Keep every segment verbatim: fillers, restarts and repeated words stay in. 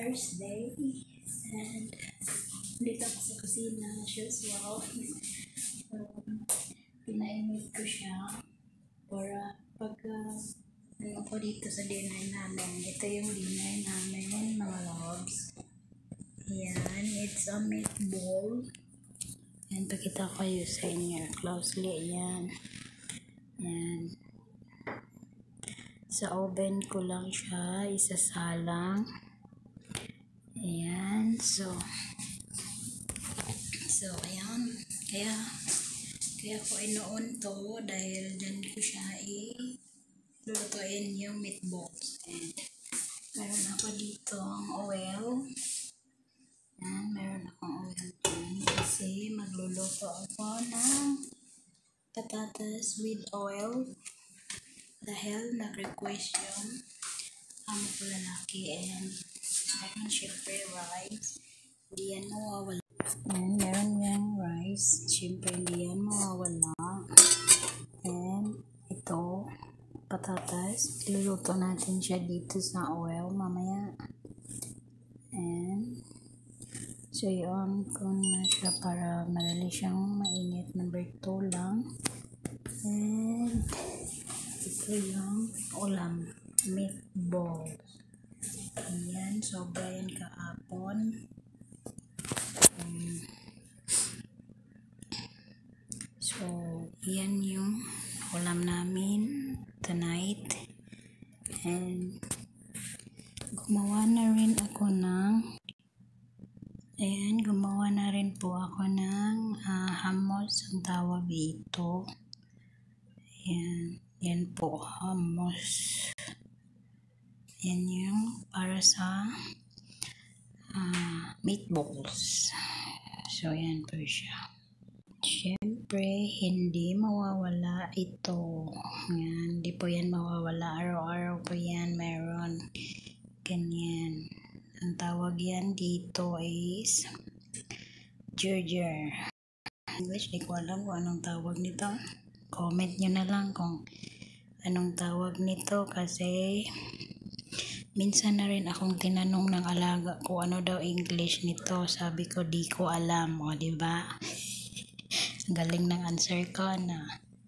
Thursday, and dito ako sa kusina as usual. Um, pinainit ko siya para pag uh, ano ko dito sa dinner namin. Ito yung dinner namin, mga loves. Yan, it's a meatball. Yan, pakita ko kayo sa inyo closely. Yan. Yan. Sa oven ko lang siya isasalang. Ayan. So, so, ayan. Kaya, kaya ko inoon to dahil dyan ko siya i-lutuin yung meatballs. And, meron ako dito ang oil. Ayan, meron akong oil dyan kasi magluluto ako ng patatas with oil. Dahil nag-request yung amo ko lalaki, and meron syempre rice. Hindi yan mawawala. And meron yung rice. Syempre hindi yan mawawala. And ito, patatas. Luluto natin siya dito sa oil mamaya. And so yun, kung na siya para madali siyang mainit. Number two lang. And ito yung ulam, meatballs. Ayan, sobra yan kaapon. Um, so, yan yung ulam namin tonight. And gumawa na rin ako ng ayan, gumawa na rin po ako ng uh, hummus, ang tawag dito. Ayan. Yan po, hummus. Yan yung para sa uh, meatballs. So, yan po siya. Siyempre, hindi mawawala ito. Yan, hindi po yan mawawala. Araw-araw po yan meron. Ganyan. Ang tawag yan dito is ginger. English, di ko alam kung anong tawag nito. Comment nyo na lang kung anong tawag nito kasi minsan na rin akong tinanong ng alaga ko ano daw English nito. Sabi ko di ko alam. O diba? Galing ng answer ko na.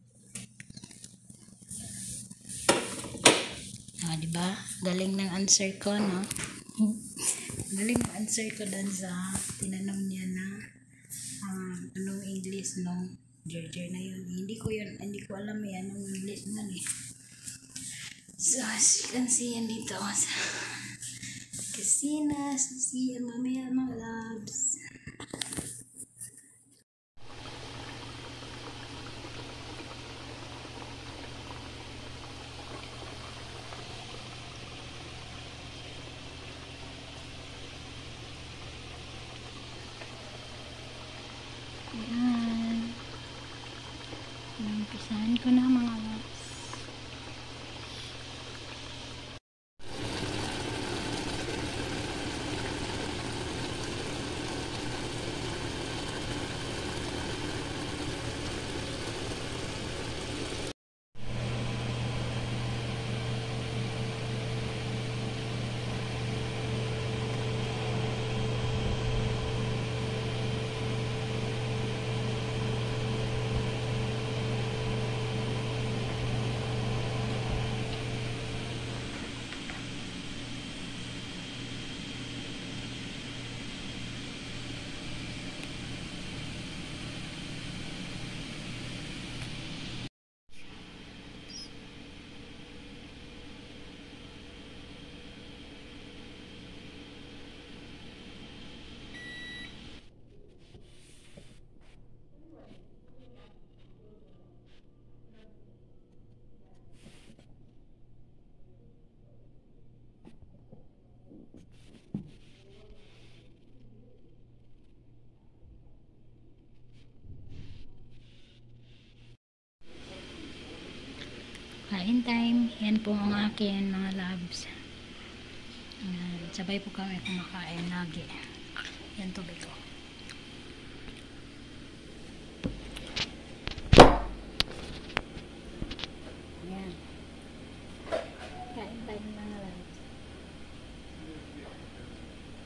O diba? Galing ng answer ko no? Galing ng answer ko dan sa tinanong niya na uh, anong English no? Ginger na yun. Hindi ko yun, hindi ko alam yan ang English nun eh. So, as you can see, yan dito ako sa kusina. So, see you mamaya mga loves. Ayan. Umpisahan ko na mga loves. Kain time. Yan po ang akin mga loves. Yan. Sabay po kami kumakain lagi. Yan tubig ko. Yan. Kain time mga loves.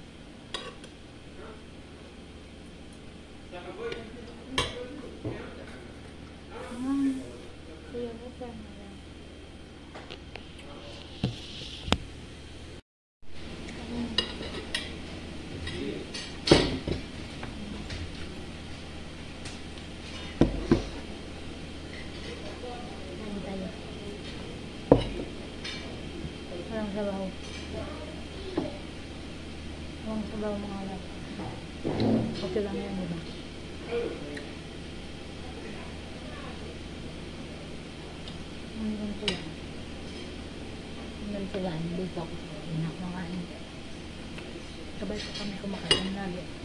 daw mga anak. Okay lang yan, diba? Ang ganito lang. Ang ganito lang. Dito ako. Inak na nga. Sabay ko kami kumakain lagi.